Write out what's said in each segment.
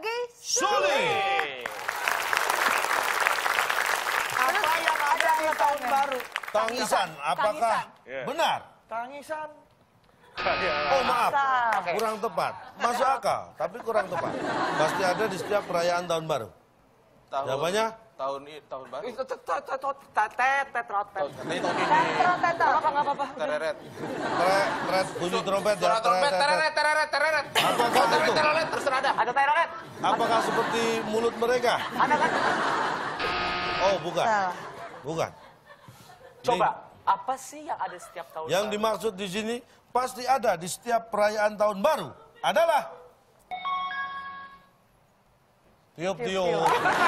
Peggy Sulit. Apa yang ada di tahun baru? Tangisan, apakah benar? Tangisan. Oh maaf, kurang tepat. Masuk akal, tapi kurang tepat. Pasti ada di setiap perayaan tahun baru. Jawabannya? Tahun baru. Itu tetrotet. Apa? Tereret. Teret, bunyi trompet ya. Tereret. Apakah itu? Tereret, terserah dah. Ada tereret. Apakah seperti mulut mereka? Ada kan? Oh bukan. Bukan. Coba, apa sih yang ada setiap tahun Yang baru? dimaksud di sini pasti ada di setiap perayaan tahun baru adalah tiup-tiup.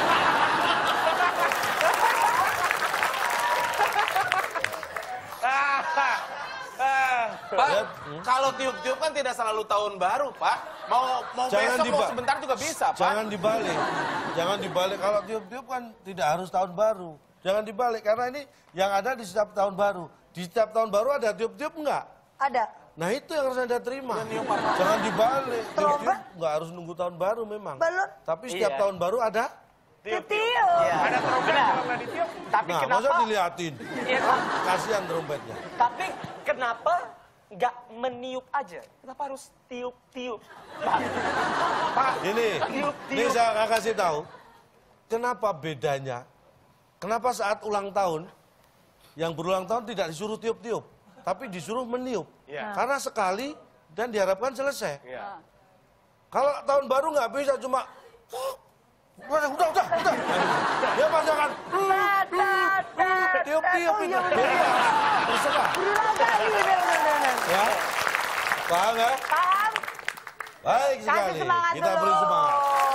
Pak, kalau tiup-tiup kan tidak selalu tahun baru, Pak. Mau besok, mau sebentar juga bisa, Pak. Jangan dibalik. Jangan dibalik. Kalau tiup-tiup kan tidak harus tahun baru. Jangan dibalik, karena ini yang ada di setiap tahun baru. Di setiap tahun baru ada tiup-tiup enggak? Ada. Nah itu yang harus Anda terima. Jangan dibalik. Tiup-tiup enggak harus nunggu tahun baru memang. Balon. Tapi setiap tahun baru ada. Tiup. Ada trompet kalau nggak ditiup. Tapi Nah, kenapa? masa diliatin? Iya, Pak. Kasihan trompetnya. Tapi kenapa nggak meniup aja? Kenapa harus tiup-tiup? Pak, Ini tiup-tiup. saya akan kasih tahu. Kenapa bedanya? Kenapa saat ulang tahun, yang berulang tahun tidak disuruh tiup-tiup, tapi disuruh meniup. Iya. Karena sekali dan diharapkan selesai. Iya. Kalau tahun baru nggak bisa cuma, udah. Dia pasti akan tiup-tiup itu. Terserah. Ya, paham ya? Paham? Baik Kasih sekali. semangat Kita dulu. beri semangat.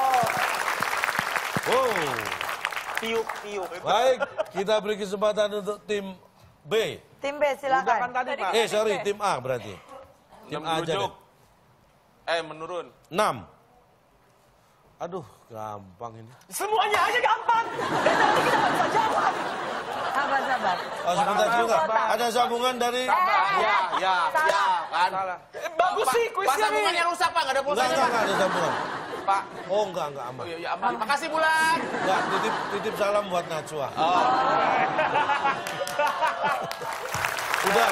Wow. Tiup-tiup. Baik, kita beri kesempatan untuk tim B. Tim B silakan. Kan tadi, Pak. Sorry, tim A berarti. Tim A aja deh. Menurun. 6. Aduh, gampang ini. Semuanya aja gampang. Kita nggak bisa jawab. Sabar. Oh, sebentar juga. Ada sambungan dari... Ya, kan. Bagus sih Pak, kuisnya nih. sambungannya rusak, Pak. Nggak ada pulsanya, Enggak Pak. ada sambungan. Pak. Oh, enggak aman. Iya, aman. Makasih, Bulan. Enggak, titip salam buat Najwa. Udah.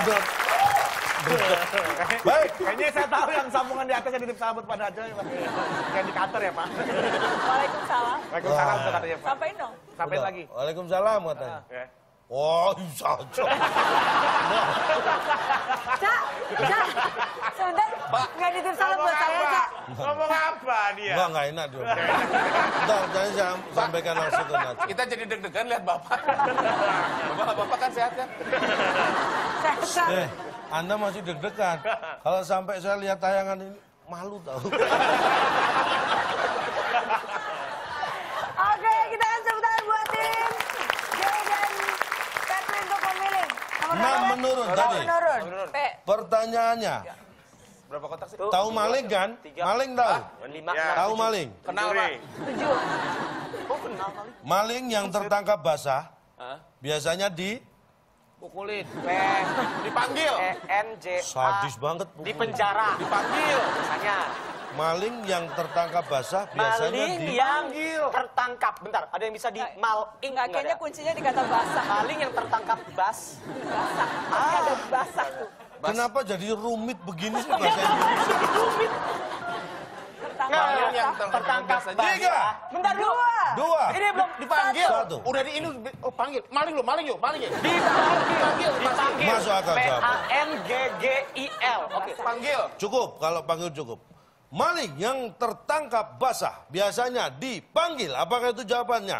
Baik. Kayaknya saya tahu yang sambungan di atas yang titip sahabat pada aja. Yang di kantor ya, Pak. Waalaikumsalam. Waalaikumsalam katanya, Pak. Sampaiin dong. Sampai Udah. lagi. Waalaikumsalam katanya. Ya. Oh, bisa aja. Cak. Sebentar. Nggak nitip salam buat saya, Cak. Ngomong apa dia? Enggak enak dia. Bentar, jangan saya sampaikan langsung ke Najwa. Kita jadi deg-degan lihat Bapak. Bapak kan sehat kan? Anda masih deg-degan. Kalau sampai saya lihat tayangan ini, malu tahu. Oke, kita akan tepuk tangan buat tim Joy dan Catherine untuk memilih. Nomor 6 menurun tadi. Menurun. P. Pertanyaannya, Berapa kotak sih? tahu maling kan? Maling tahu? 5, Tahu maling? Kenal, Pak. 7. Oh, kenal kali. Maling yang tertangkap basah biasanya Pukulin. Dipanggil. ENJ. sadis banget. Di penjara. Dipanggil. Biasanya. Maling yang tertangkap basah biasanya Maling yang tertangkap. Bentar, ada yang bisa di maling? Enggak, kayaknya kuncinya di kata basah. Maling yang tertangkap bas. Basah. Ada basah tuh. Kenapa jadi rumit begini sih bahasa Indonesia? Rumit. Maling yang tertangkap basah. bas. 3, Bentar dulu. 2, Ini belum Dipanggil. 1. Udah di ini. Oh, panggil. Maling yuk. dipanggil. Masuk akal jawab. PANGGIL. Oke, Panggil. Cukup, kalau panggil cukup. Maling yang tertangkap basah biasanya dipanggil. Apakah itu jawabannya?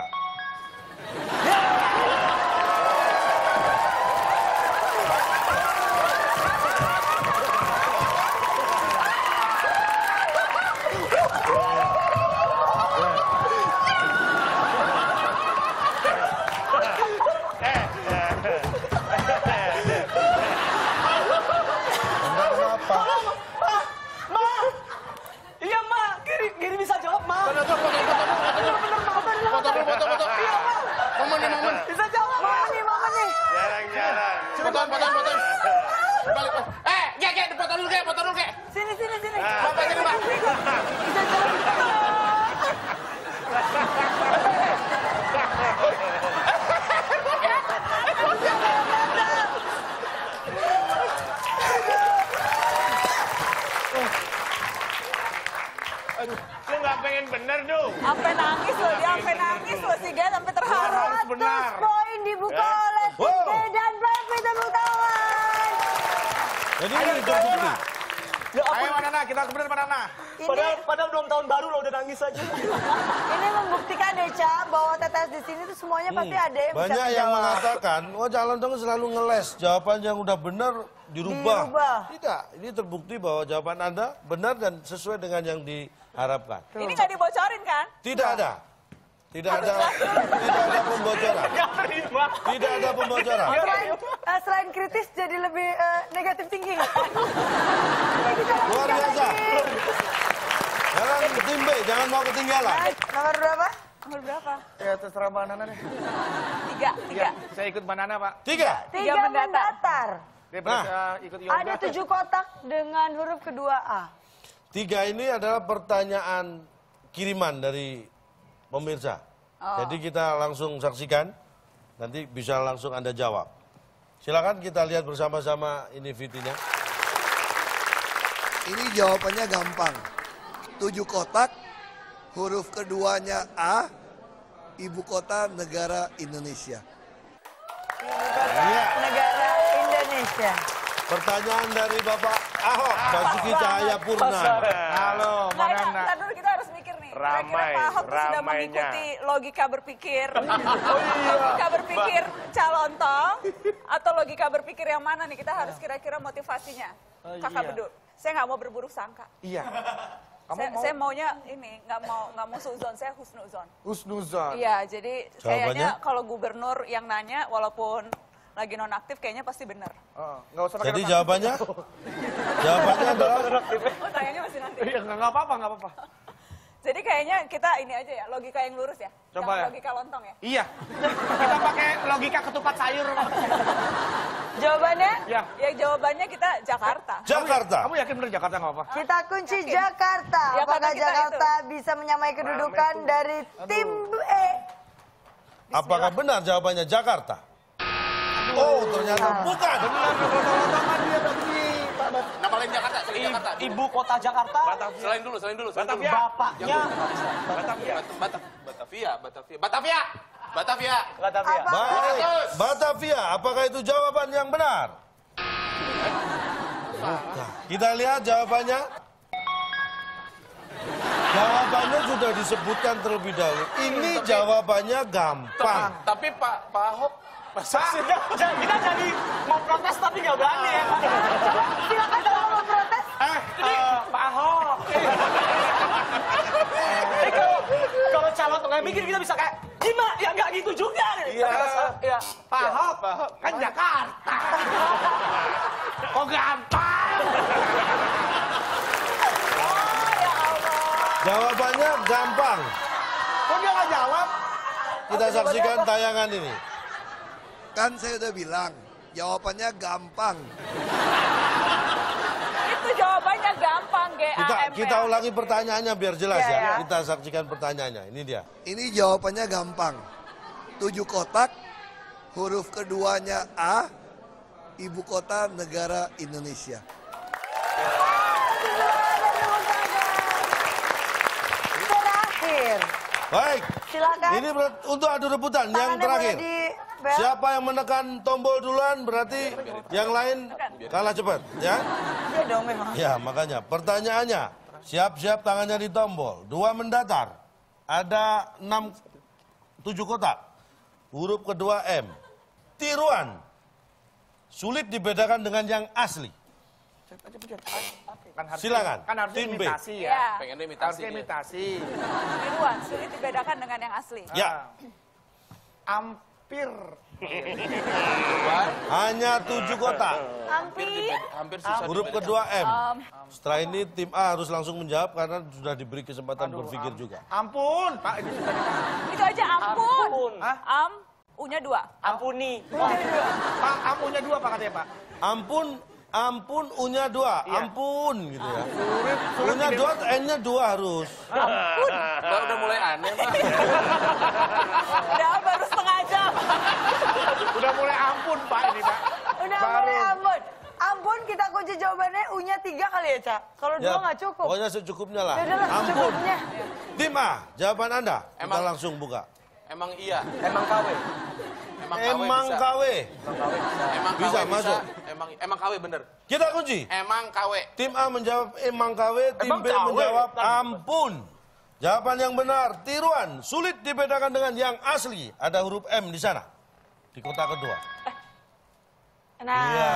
Kenapa? Iya, Ma. Giri bisa jawab, Ma. Foto. Momen. Bisa jawab, Ma. Momen nih. Jarang-jarang. Fotoan. Balik. Foto dulu, Kek. Sini. Bapak sini, Pak. Bisa jalan. pengen bener dong. Sampai nangis loh, dia sampai nangis loh si Gen, sampai terharu. Harus benar. 100 poin dibuka oleh tim Wow. G dan Feby, tepuk tangan. Jadi ini terbukti. Ayo Mbak Nana, kita bener Mbak Nana. Padahal belum tahun baru lo udah nangis aja. Ini membuktikan deh, Ca, bahwa TTS di sini tuh semuanya pasti ada yang bisa Banyak yang menjawab. mengatakan, oh calon dong selalu ngeles. Jawaban yang udah benar dirubah. Tidak, ini terbukti bahwa jawaban Anda benar dan sesuai dengan yang diharapkan. Ini nggak dibocorin kan? Tidak ada. Tidak ada pembocoran. Tidak ada pembocoran. Selain kritis jadi lebih negatif thinking. Luar biasa. Sekarang tim B, jangan mau ketinggalan. Baik, nomor berapa? Nomor berapa? Ya terserah Mbak Nana deh. 3. Iya, saya ikut Mbak Nana, Pak. 3. 3 mendatar. Dia Nah. bisa ikut yoga. Ada 7 kotak dengan huruf kedua A. 3 ini adalah pertanyaan kiriman dari pemirsa. Jadi kita langsung saksikan, nanti bisa langsung Anda jawab. Silakan kita lihat bersama-sama ini VT-nya. Ini jawabannya gampang. 7 kotak, huruf keduanya A, ibu kota negara Indonesia. Iya. Negara Indonesia. Pertanyaan dari Bapak Ahok, Basuki Cahayapurnama. Halo, Mbak Nah, Nana. ntar dulu kita harus mikir nih. Kira-kira Ramai, Pak Ahok tuh sudah ramainya. mengikuti logika berpikir. Logika berpikir calontong atau logika berpikir yang mana nih? Kita harus kira-kira motivasinya. Kakak iya. Bedul. Saya nggak mau berburuk sangka. Iya. Kamu Saya maunya ini nggak mau suzon, saya husnuzon. Husnuzon. Iya, jadi Jawabannya? kayaknya kalau gubernur yang nanya walaupun lagi nonaktif kayaknya pasti benar. Oh, nggak usah pakai Jadi otak. jawabannya? Jawabannya adalah Oh, tanyanya masih nanti. Iya, nggak apa-apa, nggak apa-apa. Jadi kayaknya kita ini aja ya, logika yang lurus ya. Coba Jangan ya. logika lontong ya. Iya. Kita pakai logika ketupat sayur. Jawabannya? Ya. Ya jawabannya kita Jakarta. Jakarta. Kamu yakin bener Jakarta nggak apa? Kita kunci Jakarta. Ya, Apakah karena kita Jakarta bisa menyamai kedudukan dari tim E? Apakah benar jawabannya Jakarta? Oh, ternyata bukan. Nama lain Jakarta, selain Jakarta. Ibu kota Jakarta. Selain dulu. Batavia. Bapaknya. Batavia. Apakah Baik, Batavia, apakah itu jawaban yang benar? Bukan. Kita lihat jawabannya. Jawabannya sudah disebutkan terlebih dahulu. Ini jawabannya gampang. Tapi Pak Ahok Kita jadi mau protes tapi nggak berani ya. silakan kalau mau protes? Pak Ahok. Kalau calon tengah mikir kita bisa kayak gimana? Ya nggak gitu juga. Iya. Pak Ahok kan Jakarta. Kok gampang? Jawabannya gampang. Kok dia nggak jawab? Kita saksikan tayangan ini. Kan saya udah bilang, jawabannya gampang. Itu jawabannya gampang, Kita ulangi pertanyaannya biar jelas Ya, ya. ya. Kita saksikan pertanyaannya. Ini dia. Ini jawabannya gampang. 7 kotak, huruf keduanya A, ibu kota negara Indonesia. Terakhir. Baik. Silakan. Ini untuk adu rebutan yang Tangannya terakhir. boleh di bel. Siapa yang menekan tombol duluan berarti yang lain kalah cepat, ya? Iya dong memang. Ya, makanya pertanyaannya, siap-siap tangannya di tombol. 2 mendatar. Ada 7 kotak. Huruf kedua M. Tiruan. Sulit dibedakan dengan yang asli. Kan harus, Silakan, Kan harusnya tim B. imitasi Iya. ya. pengen imitasi. Harusnya dia. imitasi. Tiruan, sulit dibedakan dengan yang asli. Ya, Hampir. hanya 7 kotak. Hampir. susah. Huruf kedua M. Setelah ini tim A harus langsung menjawab karena sudah diberi kesempatan berpikir juga. Ampun, Pak. Ini sudah Itu aja ampun. Ampun. Am, U-nya 2. Ampuni. Pak, ampunnya 2 Pak katanya Pak. Ampun, U-nya 2. Iya. Ampun gitu ya. Sulit U-nya 2, N-nya 2 harus. Mbak udah mulai aneh, Pak. Udah baru setengah jam. Udah mulai ampun Pak ini Pak. Udah Baru. mulai ampun. Ampun kita kunci jawabannya U-nya 3 kali ya, Cak? Kalau 2 nggak cukup. Pokoknya secukupnya lah. Yaudah lah, Ampun. secukupnya. Tim A, jawaban Anda. Kita Emang- langsung buka. Emang iya. Emang KW. Emang bisa. KW. Emang Bisa, KW masuk. Emang KW bener. Kita kunci. Emang KW. Tim A menjawab emang KW, tim Emang B KW? menjawab ampun. Jawaban yang benar, tiruan. Sulit dibedakan dengan yang asli. Ada huruf M di sana. Di kotak kedua. Nah, Iya.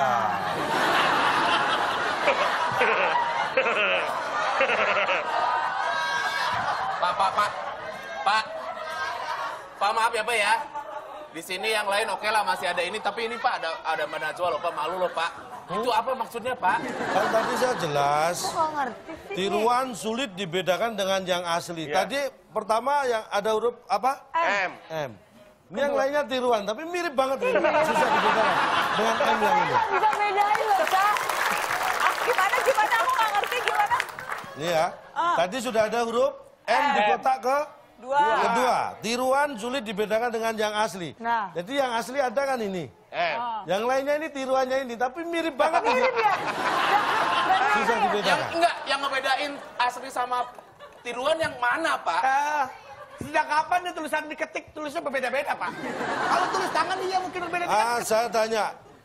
Pak maaf ya Pak ya. Di sini yang lain oke lah masih ada ini, tapi ini Pak ada Mbak Najwa loh Pak, malu loh Pak. Itu apa maksudnya Pak? Kan tadi saya jelas. aku nggak ngerti sih. Tiruan sulit dibedakan dengan yang asli. Iya. Tadi pertama yang ada huruf apa? M. M. Ini yang lainnya tiruan, tapi mirip banget. Susah dibedakan dengan M yang ini. Nggak bisa bedain loh, Cak. Gimana? Aku nggak ngerti gimana. Ini ya. Tadi sudah ada huruf M di kotak kedua. Tiruan sulit dibedakan dengan yang asli. Nah. Jadi yang asli ada kan ini. M. Yang lainnya ini tiruannya ini, tapi mirip banget ini. Mirip ya? Susah Yang dibedakan. enggak, yang ngebedain asli sama tiruan yang mana Pak? Sejak kapan dia tulisan diketik tulisnya berbeda-beda, Pak? Kalau tulis tangan iya mungkin berbeda. Saya tanya,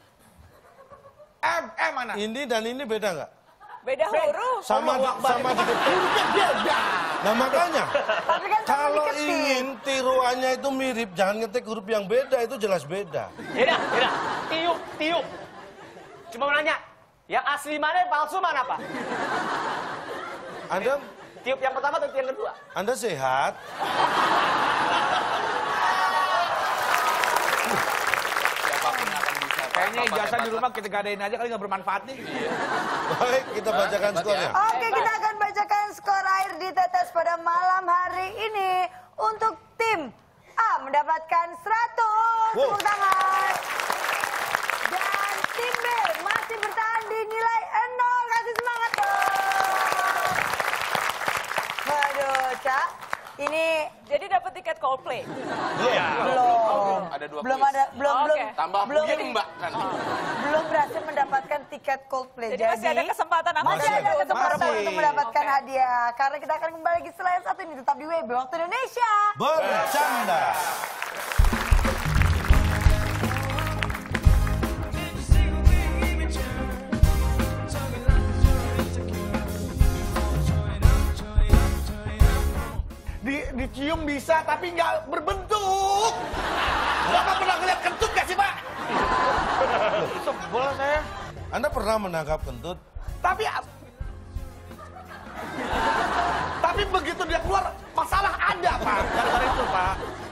M mana? ini dan ini beda nggak? Beda huruf. Sama diketik. Beda. Nah makanya, Tapi kan sama kalau diketik. ingin tiruannya itu mirip, jangan ngetik huruf yang beda, itu jelas beda. Yaudah. Tiup. Cuma mau nanya, yang asli mana, yang palsu mana, Pak? Anda Tiup yang pertama atau tiup yang kedua? Anda sehat? Siapapun yang akan bisa. Pak. Kayaknya Bapak ijazah hebat, di rumah kita gadain aja kali nggak bermanfaat nih. Baik, kita bacakan hebat skornya. ya. Oke, kita akan bacakan skor air di tetes pada malam hari ini. Untuk tim A mendapatkan 100 Wow. tepuk tangan. Dan tim B masih bertahan di nilai 0. Kasih semangat dong. Waduh, Cak. Ini Jadi dapat tiket Coldplay. belum. Ada 2 Belum kuis. ada, belum. Tambah belum, puyeng Mbak kan. belum berhasil mendapatkan tiket Coldplay. Jadi masih ada kesempatan apa Masih lagi ada untuk kesempatan berebut? untuk mendapatkan Oke. hadiah. Karena kita akan kembali lagi setelah yang satu ini. Tetap di WB Waktu Indonesia. Bercanda. Dicium bisa tapi nggak berbentuk. Bapak pernah ngeliat kentut gak sih, Pak? Sebel saya. Anda pernah menangkap kentut? Tapi begitu dia keluar, masalah ada, Pak. Gara-gara itu, Pak.